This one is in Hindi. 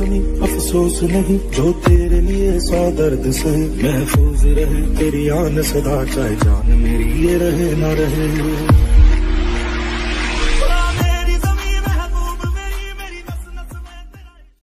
कमी अफसोस नहीं, जो तेरे लिए 100 दर्द सहे। महफूज रहे तेरी आन सदा, चाहे जान मेरी ये रहे ना रहे।